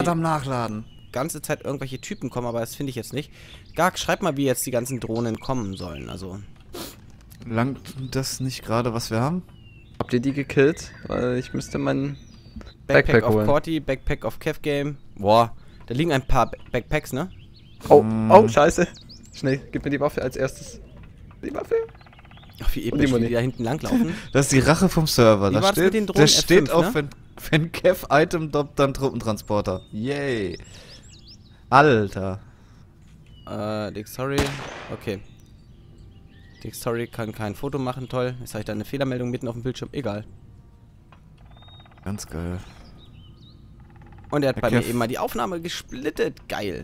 gerade am Nachladen. Ganze Zeit irgendwelche Typen kommen, aber das finde ich jetzt nicht. Garg, schreib mal, wie jetzt die ganzen Drohnen kommen sollen. Also. Langt das nicht gerade, was wir haben? Habt ihr die gekillt? Weil ich müsste meinen Backpack holen. of Corti, Backpack of Kev Game. Boah, da liegen ein paar Backpacks, ne? Oh, oh, scheiße. Schnell, gib mir die Waffe als erstes. Die Waffe? Ach, wie episch, wie die da hinten langlaufen. Das ist die Rache vom Server. Wie Da war das mit steht, den Drohnen? das steht F5, auf, ne? wenn Kev Item droppt, dann Truppentransporter. Yay. Alter. Dixory. Okay. Dixory kann kein Foto machen, toll. Jetzt habe ich da eine Fehlermeldung mitten auf dem Bildschirm. Egal. Ganz geil. Und er hat Der bei mir Kev. eben mal die Aufnahme gesplittet. Geil.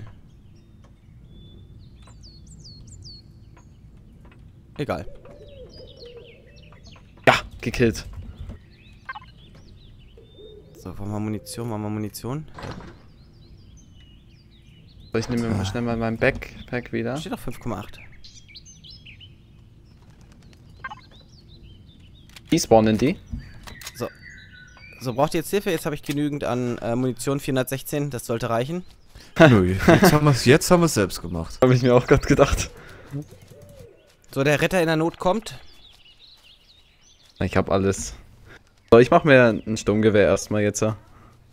Egal. Ja, gekillt. So, machen wir Munition, machen wir Munition. So, ich nehme mal schnell mal mein Backpack wieder. Steht auf 5,8. Wie spawnen die? So, braucht ihr jetzt Hilfe? Jetzt habe ich genügend an Munition, 416, das sollte reichen. Nö, jetzt haben wir es selbst gemacht. Habe ich mir auch gerade gedacht. So, der Retter in der Not kommt. Ich habe alles. So, ich mache mir ein Sturmgewehr erstmal jetzt. Da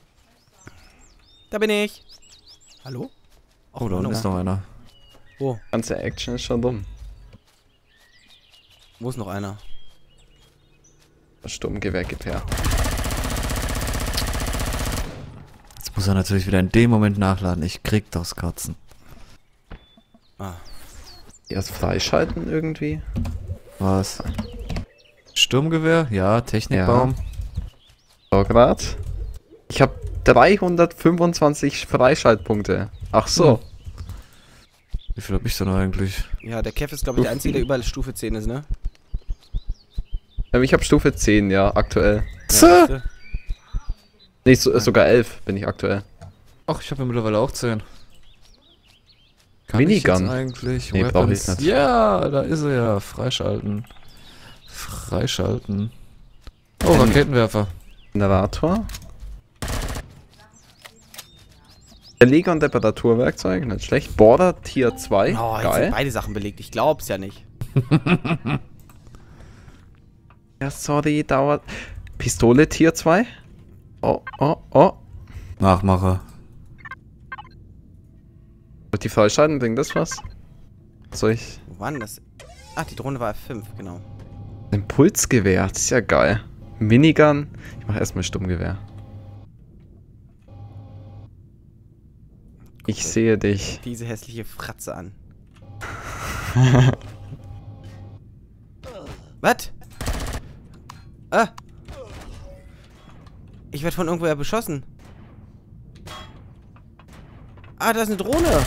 bin ich. Hallo? Oh, da unten ist noch einer. Wo? Ganze Action ist schon dumm. Wo ist noch einer? Das Sturmgewehr gib her. Jetzt muss er natürlich wieder in dem Moment nachladen. Ich krieg das Katzen. Ah. Erst freischalten irgendwie. Was? Sturmgewehr? Ja, Technikbaum. So, grad. Ich habe 325 Freischaltpunkte. Ach so. Wie viel hab ich denn eigentlich? Ja, der Kev ist, glaube ich, der Einzige, der überall Stufe 10 ist, ne? Ich habe Stufe 10, ja, aktuell. Ja, Nee, sogar 11 bin ich aktuell. Ach, ich habe ja mittlerweile auch 10. Kann Minigun? ich jetzt eigentlich? Nee, brauch ich nicht. Ja, da ist er ja. Freischalten. Freischalten. Oh, Raketenwerfer. Generator. Verleger und Reparaturwerkzeug, nicht schlecht. Border Tier 2, Oh, jetzt sind geil. beide Sachen belegt. Ich glaub's ja nicht. Ja, sorry, dauert. Pistole Tier 2. Oh, oh, oh. Nachmacher. Und die Freischalten, bringt das was? Soll ich. Wo war denn das? Ach, die Drohne war F5, genau. Impulsgewehr, das ist ja geil. Minigun. Ich mach erstmal Sturmgewehr. Ich sehe dich. Diese hässliche Fratze an. Was? Ah! Ich werde von irgendwoher beschossen. Ah, da ist eine Drohne.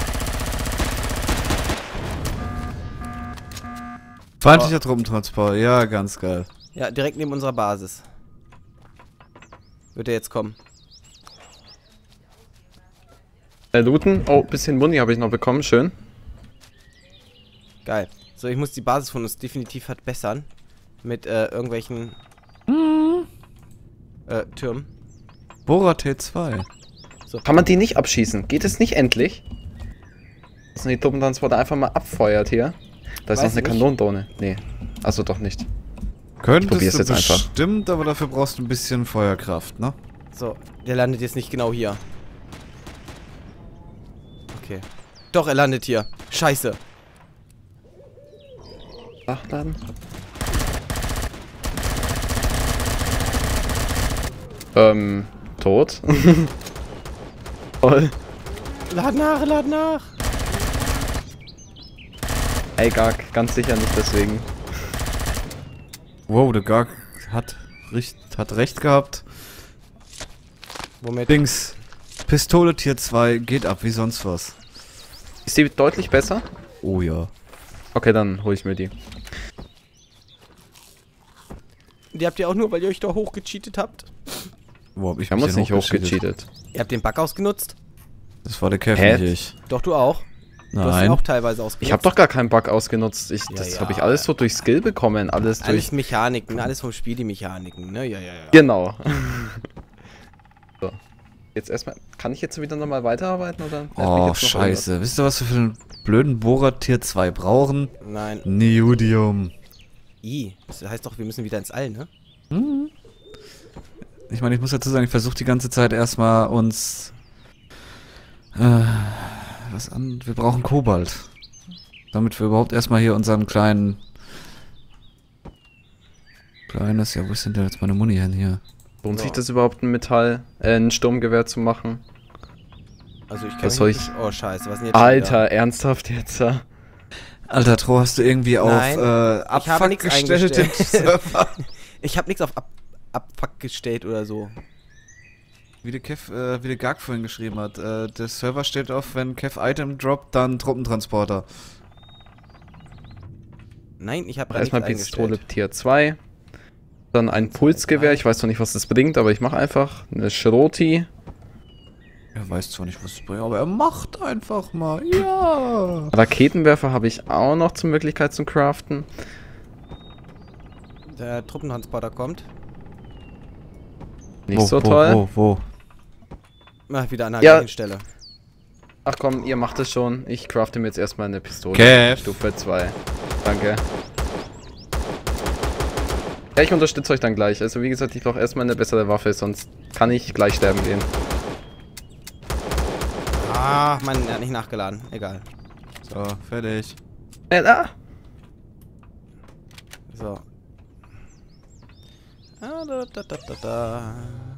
Feindlicher Truppentransport. Ja, ganz geil. Ja, direkt neben unserer Basis. Wird er jetzt kommen? Looten. Oh, bisschen Muni habe ich noch bekommen. Schön. Geil. So, ich muss die Basis von uns definitiv verbessern. Mit irgendwelchen Türmen. Bohrer T2. So. Kann man die nicht abschießen? Geht es nicht endlich? Dass man die Truppentransporter einfach mal abfeuert hier. Da ist Weiß noch eine ich nicht. Kanonendrohne. Nee. Achso, doch nicht. Könntest probier's du jetzt einfach. bestimmt, aber dafür brauchst du ein bisschen Feuerkraft, ne? So, der landet jetzt nicht genau hier. Okay. Doch, er landet hier. Scheiße. Nachladen. Tot. Toll. Lad nach, lad nach. Ey, Garg, ganz sicher nicht deswegen. Wow, der Garg hat recht gehabt. Womit? Dings. Pistole Tier 2 geht ab wie sonst was. Ist die deutlich besser? Oh ja. Okay, dann hole ich mir die. Die habt ihr auch nur, weil ihr euch da hochgecheatet habt? Wo hab ich Wir haben mich uns denn nicht hochgecheatet. Ihr habt den Bug ausgenutzt? Das war der Kev, Hä? nicht ich. Doch, du auch. Du hast ihn Nein. auch teilweise ausgenutzt. Ich habe doch gar keinen Bug ausgenutzt. Das ja. habe ich alles so durch Skill bekommen. Alles durch. Alles Mechaniken, alles vom Spiel die Mechaniken, ne? Ja. Genau. So. Jetzt erstmal. Kann ich jetzt wieder nochmal weiterarbeiten oder? Oh, scheiße. Wisst ihr, was wir für einen blöden Bohrer Tier 2 brauchen? Nein. Neodymium. Das heißt doch, wir müssen wieder ins All, ne? Hm. Ich meine, ich muss dazu sagen, ich versuche die ganze Zeit erstmal uns... wir brauchen Kobalt. Damit wir überhaupt erstmal hier unseren kleinen... Ja, wo ist denn jetzt meine Muni hin hier? Lohnt sich das überhaupt, ein Sturmgewehr zu machen? Also ich Was kann soll Oh, scheiße, was denn jetzt schon Alter, ernsthaft jetzt? Alter, Tro, hast du irgendwie Nein, auf ich habe Abfuck nichts gestellt im eingestellt. Server? Ich habe nichts auf Abfuck gestellt oder so. Wie der Gag vorhin geschrieben hat. Der Server steht auf, wenn Kev Item droppt, dann Truppentransporter. Nein, ich habe Erstmal nichts Pistole eingestellt. Tier 2. Dann ein Pulsgewehr. Ich weiß noch nicht, was das bringt, aber ich mache einfach eine Schroti. Er weiß zwar nicht, was es bringt, aber er macht einfach mal. Ja. Raketenwerfer habe ich auch noch zur Möglichkeit zum Craften. Der Truppentransporter kommt. Nicht so toll. Wo? Wieder an der Ja. gleichen Stelle. Ach komm, ihr macht es schon. Ich crafte mir jetzt erstmal eine Pistole. Kev. Stufe 2. Danke. Ja, ich unterstütze euch dann gleich. Also wie gesagt, ich brauche erstmal eine bessere Waffe, sonst kann ich gleich sterben gehen. Ah, Mann, er hat nicht nachgeladen. Egal. So, fertig. Ah! So. Da.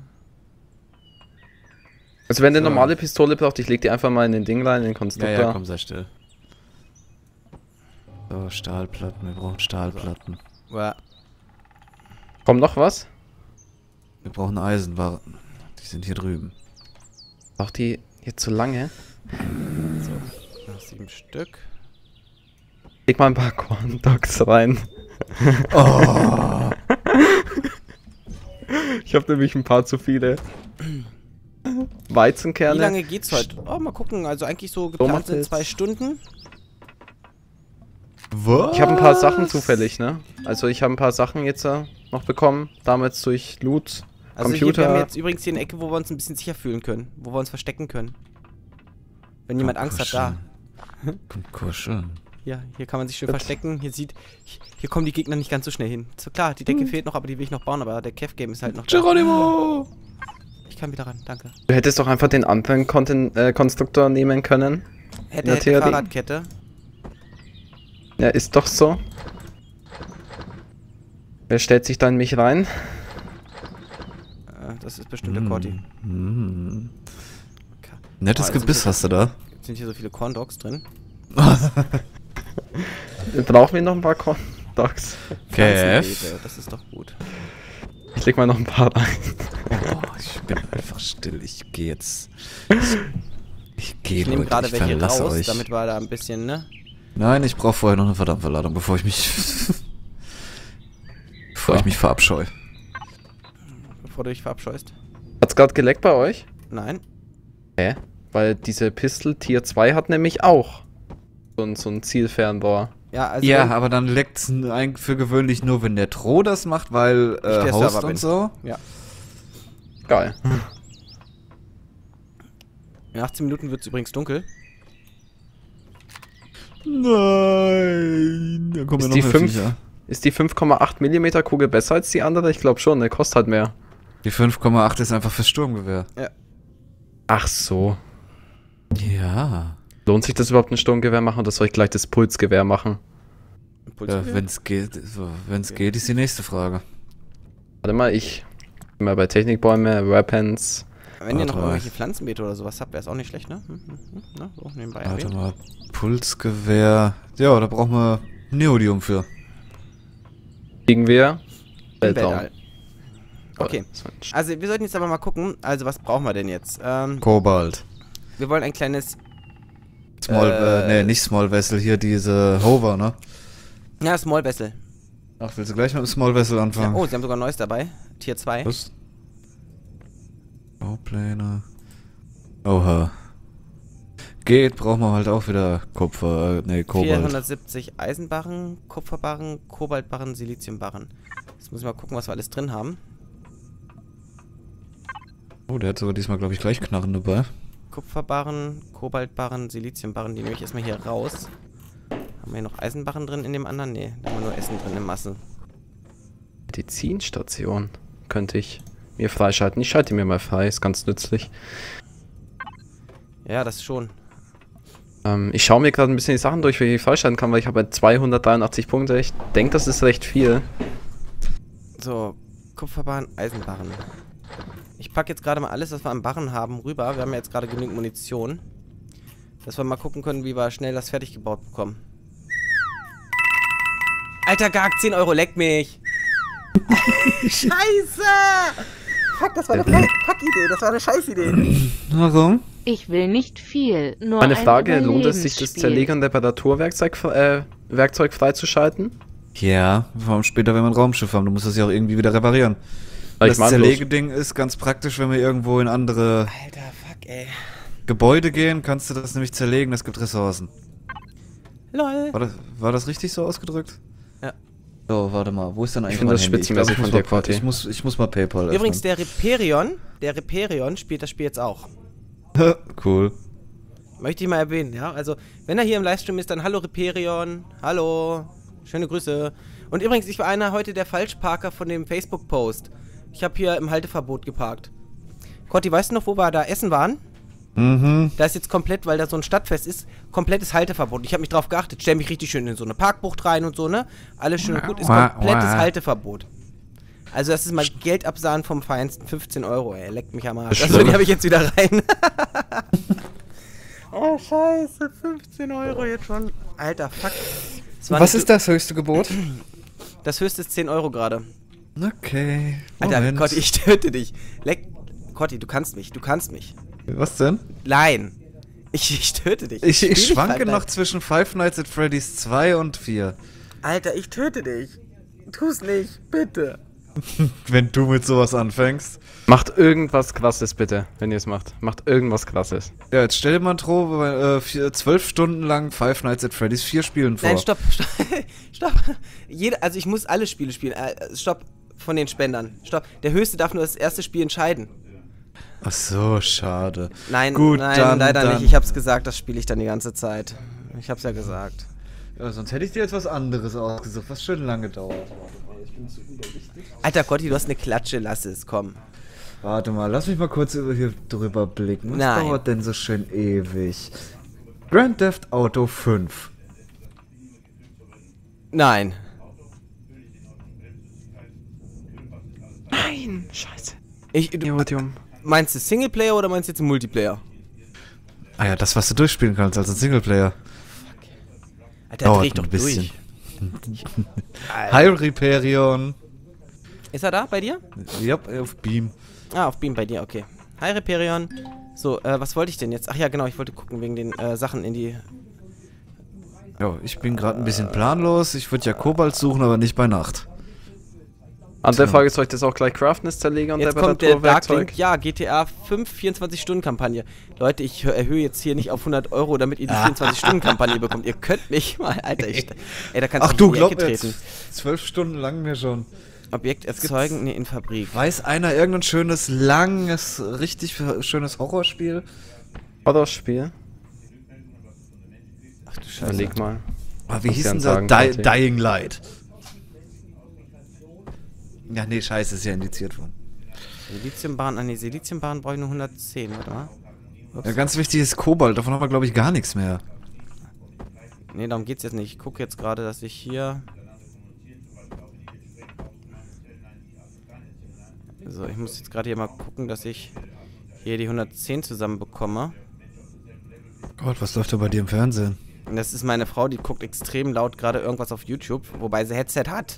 Also wenn ihr So. eine normale Pistole braucht, ich leg die einfach mal in den Ding rein, in den Konstruktor. Ja, komm, sei still. So, Stahlplatten, wir brauchen Stahlplatten. Ja. Kommt noch was? Wir brauchen Eisenwarten. Die sind hier drüben. Braucht die jetzt zu lange? So. Noch 7 Stück. Leg mal ein paar Corn Dogs rein. Oh! Ich habe nämlich ein paar zu viele. Weizenkerne. Wie lange geht's heute? Oh, mal gucken. Also eigentlich so geplant sind 2 Stunden. Was? Ich habe ein paar Sachen zufällig, ne? Also ich habe ein paar Sachen jetzt noch bekommen. Damals durch Loot, Also hier, Computer. wir haben jetzt übrigens hier eine Ecke, wo wir uns ein bisschen sicher fühlen können. Wo wir uns verstecken können. Wenn jemand Angst hat, da. Kommt kuscheln. Ja, hier kann man sich schön verstecken. Hier kommen die Gegner nicht ganz so schnell hin. So klar, die Decke fehlt noch, aber die will ich noch bauen. Aber der Kev-Game ist halt noch da. Geronimo! Ich kann wieder ran, danke. Du hättest doch einfach den anderen Konstruktor nehmen können. Hätte Theorie. Fahrradkette. Ja, ist doch so. Wer stellt sich da in mich rein? Das ist bestimmt der Corti. Mm. Nettes Oh, also Gebiss hier- hast du da. Sind hier so viele Corn Dogs drin? Brauchen wir noch ein paar Corn Dogs? Kev. Pflanzenbeete, das ist doch gut. Ich leg mal noch ein paar rein. Oh, ich bin einfach still. Ich gehe jetzt. Ich gehe, Ich nehme Leute. gerade Ich welche verlasse raus, euch. damit wir da ein bisschen, ne? Nein, ich brauche vorher noch eine Verdampferladung, bevor ich mich... bevor ich mich verabscheue. Bevor du dich verabscheust. Hat's gerade geleckt bei euch? Nein. Hä? Weil diese Pistol Tier 2 hat nämlich auch so ein Zielfernrohr. Ja, also Ja, wenn- aber dann leckt's eigentlich für gewöhnlich nur, wenn der Tro das macht, weil der Host Server und bin. so. Ja. Geil. In 18 Minuten wird es übrigens dunkel. Nein, da kommen Ist ja die noch 5 Viecher. Ist die 5,8 mm Kugel besser als die andere? Ich glaube schon, ne? Kostet halt mehr. Die 5,8 ist einfach fürs Sturmgewehr. Ach so. Ja. Lohnt sich das überhaupt ein Sturmgewehr machen oder soll ich gleich das Pulsgewehr machen? Wenn's geht, geht, ist die nächste Frage. Warte mal, ich bin mal bei Technikbäume, Weapons. Wenn ihr noch Warte mal. irgendwelche Pflanzenbeete oder sowas habt, wäre es auch nicht schlecht, ne? Na, so, nebenbei Warte erwähnt. mal, Pulsgewehr. Ja, da brauchen wir Neodymium für. Kriegen wir Im Weltraum. Weltall. Okay. Also wir sollten jetzt aber mal gucken, also was brauchen wir denn jetzt? Kobalt. Wir wollen ein kleines... Nicht Small Vessel, hier diese Hover, ne? Ja, Small Vessel. Ach, willst du gleich mit dem Small Vessel Ja, anfangen? oh, sie haben sogar ein neues dabei. Tier 2. Was? Baupläne. Oha. Geht, brauchen wir halt auch wieder Kupfer, Kobalt. 470 Eisenbarren, Kupferbarren, Kobaltbarren, Siliziumbarren. Jetzt muss ich mal gucken, was wir alles drin haben. Oh, der hat sogar diesmal, glaube ich, gleich Knarren dabei. Kupferbarren, Kobaltbarren, Siliziumbarren, die nehme ich erstmal hier raus. Haben wir hier noch Eisenbarren drin in dem anderen? Ne, da haben wir nur Essen drin in Massen. Medizinstation könnte ich mir freischalten. Ich schalte mir mal frei, ist ganz nützlich. Ja, das schon. Ich schaue mir gerade ein bisschen die Sachen durch, wie ich freischalten kann, weil ich habe halt 283 Punkte. Ich denke, das ist recht viel. So, Kupferbarren, Eisenbarren. Ich packe jetzt gerade mal alles, was wir an Barren haben, rüber. Wir haben ja jetzt gerade genügend Munition. Dass wir mal gucken können, wie wir schnell das fertig gebaut bekommen. Alter Gag, 10 Euro, leck mich! Scheiße! Fuck, das war eine Fuck-Idee, das war eine Scheißidee. Warum? Ich will nicht viel, nur Meine ein Frage, lohnt es sich, das Überlebensspiel. Zerleger- und Reparaturwerkzeug Werkzeug freizuschalten? Ja, vor allem später, wenn wir ein Raumschiff haben. Du musst das ja auch irgendwie wieder reparieren. Weil Das ich meine bloß, Zerlegeding ist ganz praktisch, wenn wir irgendwo in andere Alter, fuck, ey. Gebäude gehen, kannst du das nämlich zerlegen, es gibt Ressourcen. LOL. War das richtig so ausgedrückt? Ja. So, warte mal, wo ist denn eigentlich finde mein das Handy? spitzenmäßig glaub, von dir, ich muss mal- Corti. ich muss mal PayPal Übrigens, der Reperion spielt das Spiel jetzt auch. öffnen. Cool. Möchte ich mal erwähnen, ja? Also, wenn er hier im Livestream ist, dann hallo Reperion. Hallo. Schöne Grüße. Und übrigens, ich war einer heute der Falschparker von dem Facebook-Post. Ich habe hier im Halteverbot geparkt. Cotti, weißt du noch, wo wir da essen waren? Mhm. Da ist jetzt komplett, weil da so ein Stadtfest ist, komplettes Halteverbot. Ich habe mich drauf geachtet, stell mich richtig schön in so eine Parkbucht rein und so, ne? Alles schön und gut, ist komplettes Halteverbot. Also das ist mal Geld absahen vom Feinsten, 15 Euro, ey, leckt mich am Arsch. Also die habe ich jetzt wieder rein. Oh, scheiße, 15 Euro jetzt schon. Alter, fuck. Was ist das höchste Gebot? Das höchste ist 10 Euro gerade. Okay. Alter, Moment. Cotti, ich töte dich. Cotti, du kannst mich. Was denn? Nein. Ich töte dich. Ich Spiel nicht schwanke Five noch Nights. zwischen Five Nights at Freddy's 2 und 4. Alter, ich töte dich. Tu's nicht, bitte. Wenn du mit sowas anfängst. macht irgendwas Krasses bitte, wenn ihr es macht. Macht irgendwas Krasses. Ja, jetzt stell dir mal 12 Stunden lang Five Nights at Freddy's 4 Spielen vor. Nein, stopp. Stopp. Also ich muss alle Spiele spielen. Stopp von den Spendern. Stopp. Der Höchste darf nur das erste Spiel entscheiden. Ach so, schade. Nein, Gut, nein, dann, leider nicht. Ich hab's gesagt, das spiele ich dann die ganze Zeit. Ich hab's ja gesagt. Ja, sonst hätte ich dir jetzt was anderes ausgesucht, was schön lange dauert. Alter Gotti, du hast eine Klatsche, lass es, komm. Warte mal, lass mich mal kurz hier drüber blicken. Was Nein. dauert denn so schön ewig? Grand Theft Auto 5. Nein. Nein, scheiße. Du, meinst du Singleplayer oder meinst du jetzt Multiplayer? Ah ja, das, was du durchspielen kannst, also Singleplayer. Alter, Dauert dreh ich doch ein bisschen. durch. Hi Reperion. Ist er da bei dir? Ja, auf Beam. Ah, auf Beam bei dir, okay. Hi Reperion. So, was wollte ich denn jetzt? Ach ja, genau, ich wollte gucken wegen den Sachen in die... Ja, ich bin gerade ein bisschen planlos. Ich würde ja Kobalt suchen, aber nicht bei Nacht. An der Frage soll ich das auch gleich craften, das Zerleger und Jetzt kommt der Reparaturwerkzeug? Darklink. Ja, GTA 5 24-Stunden-Kampagne. Leute, ich erhöhe jetzt hier nicht auf 100 Euro, damit ihr die 24-Stunden-Kampagne bekommt. Ihr könnt mich mal, Alter, ey, da kannst Ach du du, in die Ecke glaub jetzt. treten. 12 Stunden lang mir schon. Objekt erzeugen, nee, in Fabrik. Weiß einer irgendein schönes, langes, richtig schönes Horrorspiel? Horrorspiel? Ach du Scheiße. Überleg mal. Ah, wie Was hieß sie denn dann das? sagen, Martin. Dying Light. Ja, nee, scheiße, ist ja indiziert worden. Siliziumbahn, nee, Siliziumbahn brauche ich nur 110, warte mal. Ups. Ja, ganz wichtig ist Kobalt, davon haben wir, glaube ich, gar nichts mehr. Nee, darum geht's jetzt nicht. Ich gucke jetzt gerade, dass ich hier... So, ich muss jetzt gerade hier mal gucken, dass ich hier die 110 zusammen bekomme. Gott, was läuft da bei dir im Fernsehen? Und das ist meine Frau, die guckt extrem laut gerade irgendwas auf YouTube, wobei sie Headset hat.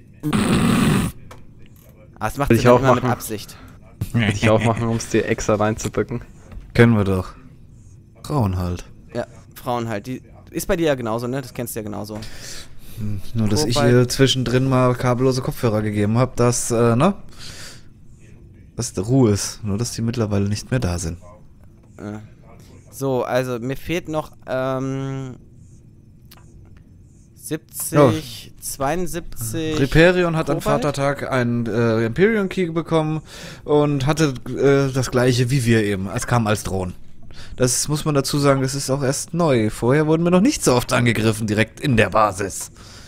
Ah, das macht Will sie ich dann auch immer mit machen. Absicht. Würde ich auch machen, um es dir extra reinzudrücken. Kennen wir doch. Frauen halt. Ja, Frauen halt. Die ist bei dir ja genauso, ne? Das kennst du ja genauso. Nur, dass ich Wobei- ihr zwischendrin mal kabellose Kopfhörer gegeben habe, dass, ne? Dass der Ruhe ist. Nur, dass die mittlerweile nicht mehr da sind. So, also mir fehlt noch, 70, 72. Riperion hat am Kobalt? Vatertag einen Empyrean Key bekommen und hatte das gleiche wie wir eben. Es kam als Drohnen. Das muss man dazu sagen, das ist auch erst neu. Vorher wurden wir noch nicht so oft angegriffen, direkt in der Basis.